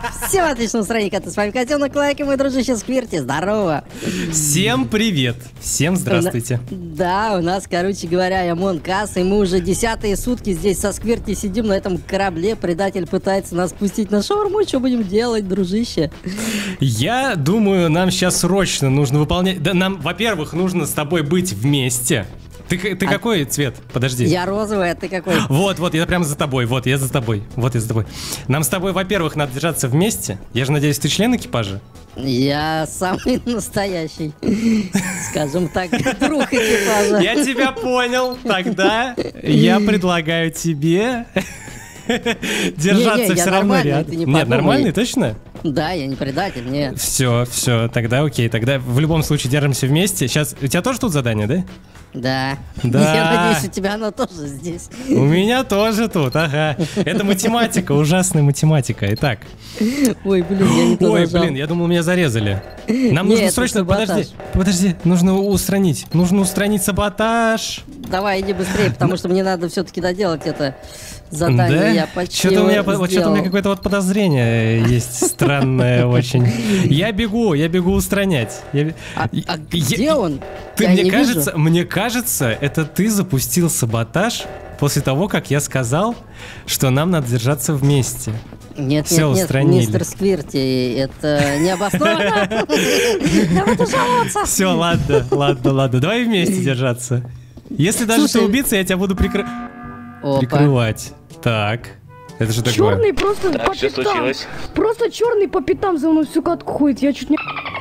Всем отличного настроения, с вами Котенок Лайк и мой дружище Сквирти, здорово! Всем привет! Всем здравствуйте! Да, у нас, короче говоря, Among Us, и мы уже 10-е сутки здесь со Сквирти сидим на этом корабле, предатель пытается нас пустить на шаурму, что будем делать, дружище? Я думаю, нам сейчас срочно нужно выполнять... Да, нам, во-первых, нужно с тобой быть вместе. Ты какой цвет? Подожди. Я розовый, а ты какой? Вот, я прямо за тобой. Вот, я за тобой. Нам с тобой, во-первых, надо держаться вместе. Я же надеюсь, ты член экипажа? Я самый настоящий, скажем так, друг экипажа. Я тебя понял. Тогда я предлагаю тебе держаться все равно рядом. Нет, нормальный, точно? Да, я не предатель, нет. Все, тогда окей. Тогда в любом случае держимся вместе. Сейчас, у тебя тоже тут задание, да? Да. Да. Я надеюсь, у тебя оно тоже здесь. У меня тоже тут, ага. Это математика, ужасная математика. Итак. Ой, блин, я не туда нажал. Я думал, меня зарезали. Нам нужно срочно... Подожди, нужно устранить саботаж. Давай, иди быстрее, потому что мне надо все-таки доделать это задание. Да? Я почти Что-то у меня какое-то вот подозрение есть странное очень. Я бегу устранять. Где он? Мне кажется, это ты запустил саботаж после того, как я сказал, что нам надо держаться вместе. Нет, мистер Сквирти, это не обоснованно. Я буду жаловаться. Все, ладно, давай вместе держаться. Если даже ты убийца, я тебя буду прикрывать. Так, это же такое. Черный просто по пятам. Просто черный по пятам за мной всю катку ходит, я чуть не...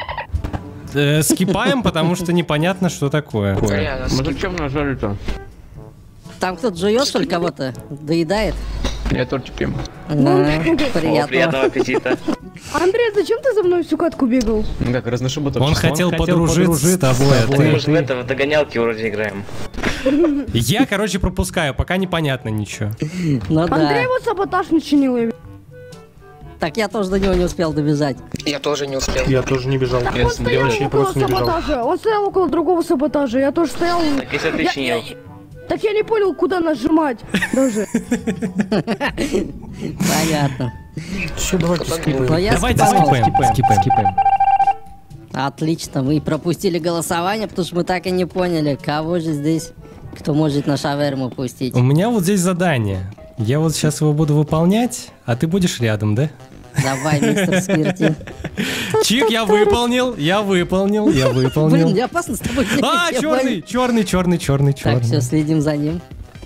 Скипаем, потому что непонятно, что такое. Мы зачем нажали-то? Там кто-то жует, что ли, кого-то? Доедает? Я тортик ем. Приятного аппетита. Андрей, зачем ты за мной всю катку бегал? Ну как, разношу боток. Он хотел подружиться с тобой, а Мы же в это, в догонялки вроде играем. Я, короче, пропускаю, пока непонятно ничего. Ну да. Андрей вот саботаж начинил. Так я тоже до него не успел добежать. Я тоже не успел. Я тоже не бежал. Он стоял около саботажа. Он стоял около другого саботажа. Я тоже стоял. Так если ты чинил. Так я не понял, куда нажимать даже. Понятно. Что, давайте скипаем. Давайте скипаем. Отлично, мы пропустили голосование, потому что мы так и не поняли, кого же здесь, кто может на шаверму пустить. У меня вот здесь задание. Я вот сейчас его буду выполнять, а ты будешь рядом, да? Давай, мистер Сквирти. Чик, я выполнил. Блин, мне опасно с тобой. А, черный. Так, все, следим за ним.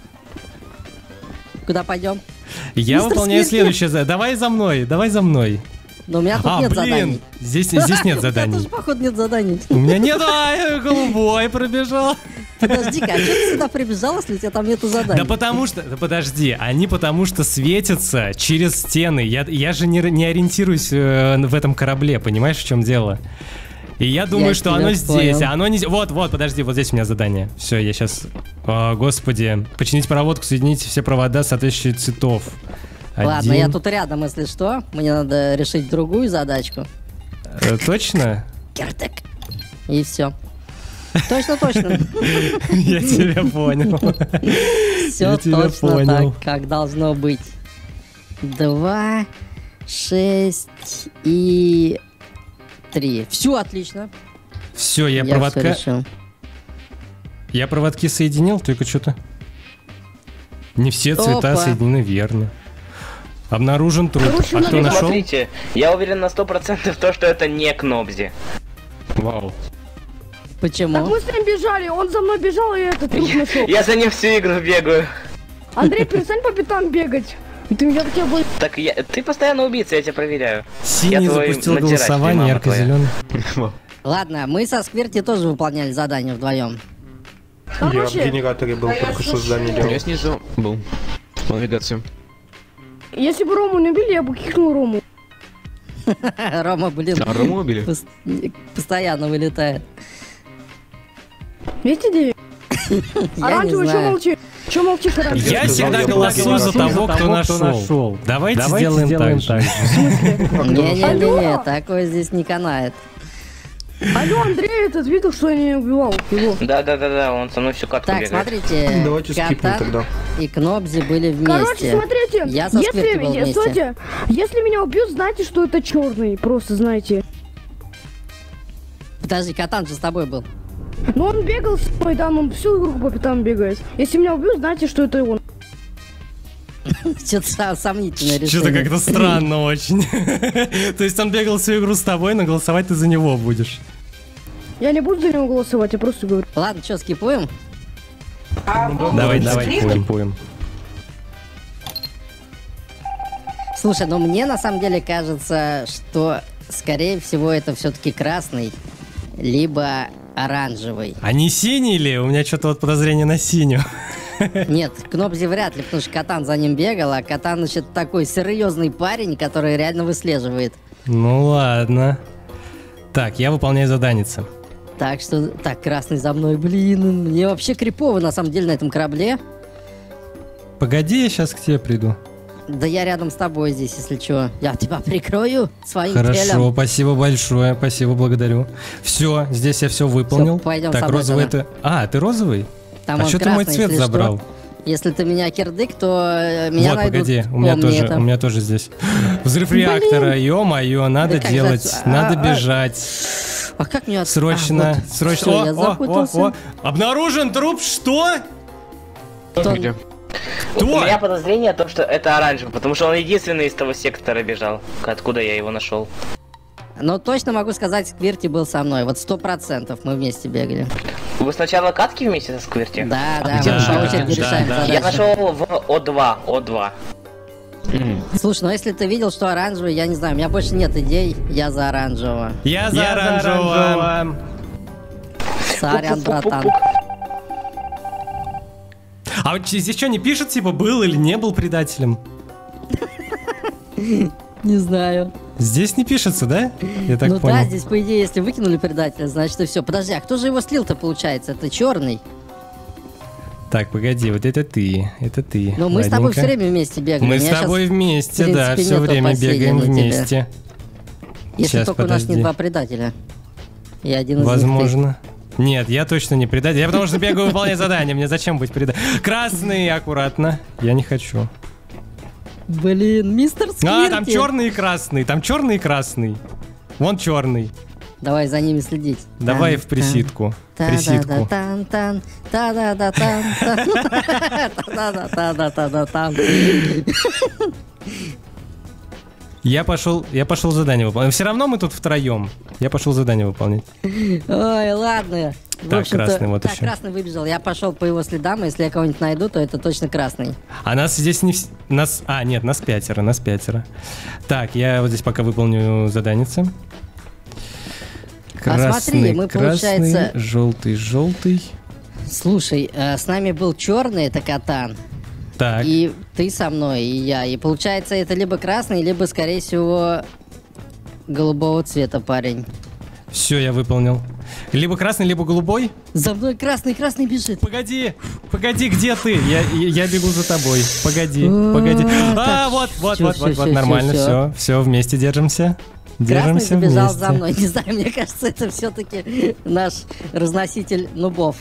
Куда пойдем? Я выполняю следующее задание. Давай за мной. Но у меня тут нет заданий. Здесь нет заданий. Тоже, походу, нет заданий. У меня нет, голубой пробежал. Подожди-ка, а что ты сюда прибежал, если у тебя там нету заданий? Да потому что светятся через стены. Я же не ориентируюсь в этом корабле, понимаешь, в чем дело? И я думаю, что оно здесь, а оно не... Вот, подожди, вот здесь у меня задание. Все, я сейчас... О, господи. Починить проводку, соединить все провода соответствующих цветов. Ладно, я тут рядом, если что. Мне надо решить другую задачку. Точно? Кертек. И все. Точно. Я тебя понял. Все точно так, как должно быть. 2, 6 и 3. Все отлично. Все, я проводки соединил, только что-то. Не все цвета соединены верно. Обнаружен труп. А кто нашел? Смотрите, я уверен на 100% то, что это не Кнобзи. Вау. Почему? Так мы с ним бежали, он за мной бежал, и этот труп нашел. Я за ним всю игру бегаю. Андрей, перестань по пятам бегать. Так ты постоянно убийца, я тебя проверяю. Синий запустил голосование, ярко-зеленый. Ладно, мы со Сквирти тоже выполняли задание вдвоем. Я в генераторе был, только что здание делал. Я снизу был. По навигации. Если бы Рому не убили, я бы кикнул Рому. Рома, блин. А Рому убили? Постоянно вылетает. Есть идея? Оранжевый, что молчишь? Че молчишь, оранжевый? Я всегда голосую за того, кто нашел. Давайте сделаем так же. Не-не-не, такое здесь не канает. Алло, Андрей, этот видел, что я не убивал его? Да, он со мной всю катку Так, бегает. смотрите, Давайте скипнем Катан тогда. и Кнобзи были вместе. Короче, смотрите, Я со Сквирти был вместе. Стойте, если меня убьют, знайте, что это черный, просто знайте. Подожди, Катан же с тобой был. Ну он бегал с мной, да, он всю игру по пятам бегает. Если меня убьют, знайте, что это он. Что-то сомнительное решение. Что-то как-то странно очень. То есть он бегал всю игру с тобой, но голосовать ты за него будешь. Я не буду за него голосовать, я просто говорю. Ладно, что, скипуем? Давай, скипуем. Слушай, ну мне на самом деле кажется, что скорее всего это все-таки красный, либо оранжевый. А не синий ли? У меня что-то вот подозрение на синюю. Нет, Кнобзи вряд ли, потому что Катан за ним бегал, а Катан, значит, такой серьезный парень, который реально выслеживает. Ну ладно. Так, я выполняю заданица. Так что, так, красный за мной, блин, мне вообще крипово на самом деле на этом корабле. Погоди, я сейчас к тебе приду. Да я рядом с тобой здесь, если что. Я тебя прикрою своим Хорошо, телом. спасибо большое, спасибо, благодарю. Все, здесь я все выполнил. Всё, пойдем так, со мной розовый тогда. это... А, ты розовый? Там А он что ты мой красный, цвет если забрал? что. Если ты меня кирдык, то меня Вот, найдут. погоди, Помни у меня тоже здесь. Взрыв реактора, ё-моё, надо Да как делать, за- надо бежать. А как мне Срочно, вот. срочно. Всё, я запутался. Обнаружен труп, что? Кто- Где? Кто? У меня подозрение о том, что это оранжевый, потому что он единственный из того сектора бежал, откуда я его нашел. Но точно могу сказать, Сквирти был со мной. Вот 100% мы вместе бегали. Вы сначала катки вместе со Сквирти? Да, да, где мы нашли? по очереди Да, решаем да. Я задачи. нашел в О2. Слушай, ну если ты видел, что оранжевый, я не знаю, у меня больше нет идей, я за оранжевого. Я за оранжевого. Сорян, братан. А вот здесь что, не пишет, типа, был или не был предателем? Не знаю. Здесь не пишется, да? Я так Ну понял. да, здесь, по идее, если выкинули предателя, значит и все. Подожди, а кто же его слил-то, получается? Это черный? Так, погоди, вот это ты. Ну мы с тобой Ладненько. все время вместе бегали. Мы У с меня тобой щас, вместе, в да, принципе, все нету время опасения бегаем на тебя. вместе. Если Сейчас, только у нас подожди. не два предателя. И один из них Возможно. Нет, я точно не предатель. Я потому что бегаю выполнять задание. Мне зачем быть предателем? Красный, аккуратно. Я не хочу. ты. Блин, мистер Сквирти. А, там черный и красный. Там черный и красный. Вон черный. Давай за ними следить. Давай в присидку. Присидку. Та-да-да-тан-тан, та-да-да-тан, та-да-да-та-да-та-да-та-да-тан. Я пошел задание выполнять. Все равно мы тут втроем. Я пошел задание выполнять. Ой, ладно. В Так, общем-то, красный вот так, еще. красный выбежал. Я пошел по его следам, и если я кого-нибудь найду, то это точно красный. А нас здесь не... Нас... А, нет, нас пятеро. Так, я вот здесь пока выполню заданица. смотри, мы, красный, получается- желтый. Слушай, с нами был черный, это Катан. Так, И ты со мной, и я. И получается, это либо красный, либо, скорее всего, голубого цвета парень. все, я выполнил. Либо красный, либо голубой. За мной красный бежит. Погоди, где ты? Я бегу за тобой. Погоди. так, А, вот, всё, нормально, все, вместе держимся. Красный Держимся забежал вместе. за мной. Не знаю, мне кажется, это все-таки наш разноситель нубов.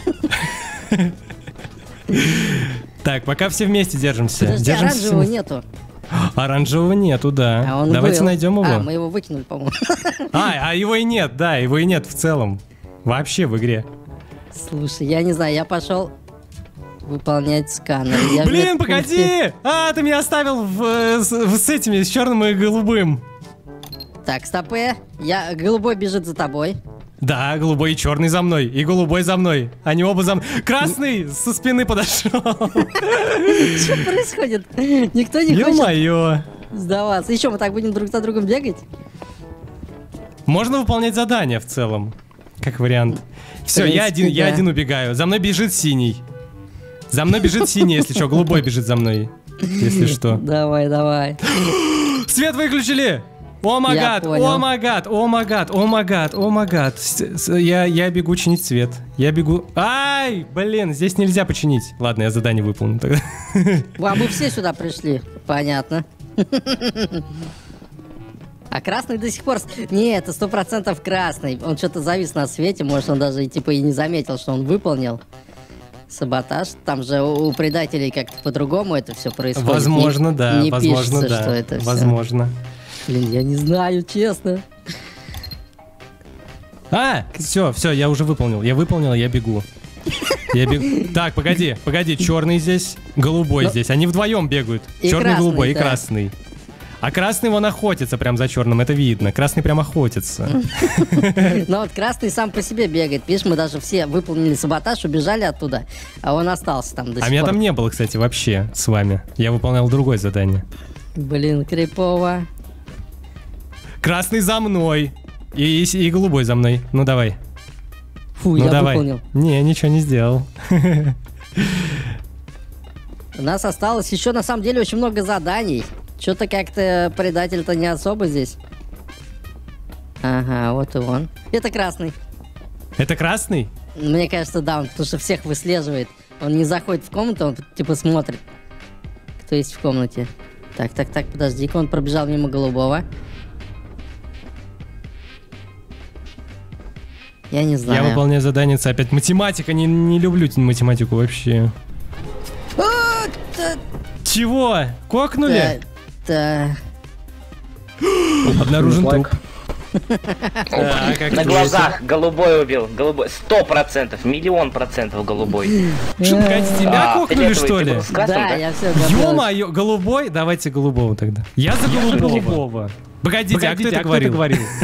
Так, пока все вместе держимся. Подожди, Держимся оранжевого вместе. нету. Оранжевого нету, да. А он Давайте был. найдем его. А, мы его выкинули, по-моему. А его и нет, да, его и нет в целом. Вообще в игре. Слушай, я не знаю, я пошел выполнять сканер. Я в Блин, медпункте- погоди! А, ты меня оставил с этими, с черным и голубым. Так, стопы. Голубой бежит за тобой. Да, голубой и черный за мной, и голубой за мной. Они оба за мной. Красный со спины подошел. Что происходит? Никто не хочет Ё-моё. сдаваться. И что, мы так будем друг за другом бегать? Можно выполнять задания в целом, как вариант. Все, я принципе, да. один убегаю. За мной бежит синий. За мной бежит синий, если что. Голубой бежит за мной, если что. Давай. Свет выключили! О май Я гад, понял. о май гад, о май гад, о май гад, о май гад. Я бегу чинить свет. Я бегу... Ай, блин, здесь нельзя починить. Ладно, я задание выполню тогда. А мы все сюда пришли. Понятно. А красный до сих пор... Не, это 100% красный. Он что-то завис на свете, может, он даже типа и не заметил, что он выполнил саботаж. Там же у предателей как-то по-другому это все происходит. Возможно, да. Не возможно, пишется, да. что это всё. Возможно. Блин, я не знаю, честно. Все, я уже выполнил. Я бегу. Так, погоди, черный здесь, голубой здесь. Они вдвоем бегают. И Черный, красный, голубой и да. красный. А красный вон охотится прям за черным, это видно. Красный прям охотится. Но вот красный сам по себе бегает. Видишь, мы даже все выполнили саботаж, убежали оттуда, а он остался там до сих А меня пор. там не было, кстати, вообще с вами. Я выполнял другое задание. Блин, крипово. Красный за мной. И голубой за мной. Ну давай. Фу, Ну я давай. выполнил. Не, ничего не сделал. У нас осталось еще на самом деле очень много заданий. Что-то как-то предатель-то не особо здесь. Ага, вот и он. Это красный. Это красный? Мне кажется, да, он потому что всех выслеживает. Он не заходит в комнату, он типа смотрит, кто есть в комнате. Так, подожди-ка, он пробежал мимо голубого. Я не знаю. Я выполняю задание, опять математика, не люблю математику вообще. Чего? Кокнули? Да. Обнаружен труп. На глазах голубой убил. Голубой. 100%. 1000000% голубой. Что, погоди, тебя кокнули, что ли? Да, я все Ё-моё, голубой? Давайте голубого тогда. Я за голубого. Погодите, а кто это говорил?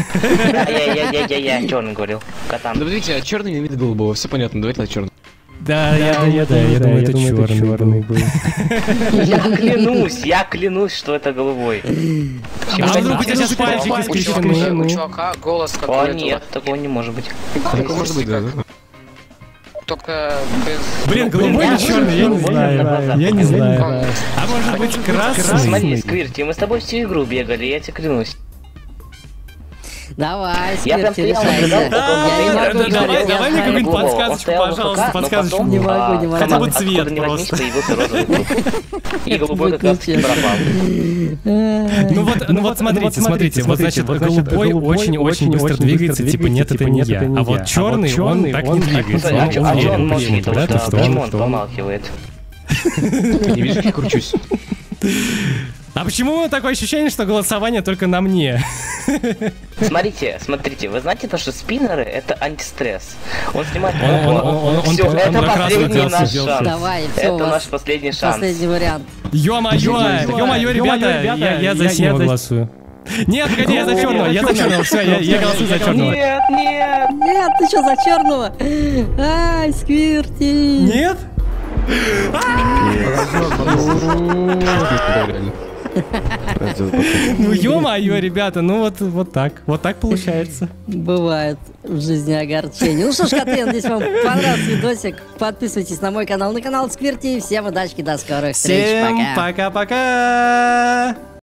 Я черный говорил. Катан. Да подождите, черный не видит голубого, все понятно, давайте на черный. Да, я думаю, это черный был. Я клянусь, что это голубой. А вдруг у тебя сейчас пальчики скрещены? У чувака голос как О, нет, такого не может быть. Такое может быть, да. Только без... Блин, голубой или черный? Я не знаю. Я не знаю. А может быть красный? Смотри, Сквирти, мы с тобой всю игру бегали, я тебе клянусь. Давай, Я прям Сквирти, стоял, решайся. Давай мне какую-нибудь подсказочку, пожалуйста, подсказочку. Не могу. Хотя бы цвет просто. И голубой как раз таки пропал. Ну вот смотрите, вот значит голубой очень быстро двигается, типа нет, это не я. А вот черный, он так не двигается. А Он что он уверен молчит? почему-то, да, Потому что что он... он помалкивает. Ты не видишь, как я кручусь? А почему такое ощущение, что голосование только на мне? Смотрите, вы знаете то, что спиннеры это антистресс. Он снимает Он Все, это как раз последний вот наш сделал. шанс. Давай, все, Это у вас наш последний шанс. последний вариант. Ё-моё, ребята, я за синего голосую. Нет, погоди, я за черного, все, я голосую за черного. Нет. Нет, ты что, за черного? Ай, Сквирти. Нет? Ну ё-моё, ребята, ну вот так получается. Бывает в жизни огорчение. Ну что ж, коты, надеюсь, вам понравился видосик. Подписывайтесь на мой канал, на канал Сквирти. Всем удачи, до скорых встреч, Всем пока. пока-пока!